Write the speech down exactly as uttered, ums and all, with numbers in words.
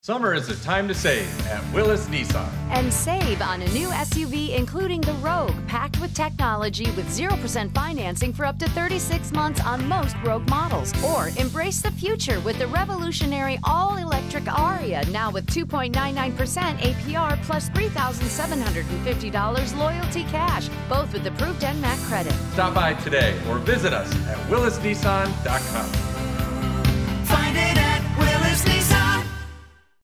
Summer is the time to save at Willis Nissan. And save on a new S U V including the Rogue, packed with technology with zero percent financing for up to thirty-six months on most Rogue models. Or embrace the future with the revolutionary all-electric ARIYA, now with two point nine nine percent A P R plus three thousand seven hundred fifty dollars loyalty cash, both with approved N M A C credit. Stop by today or visit us at willis nissan dot com.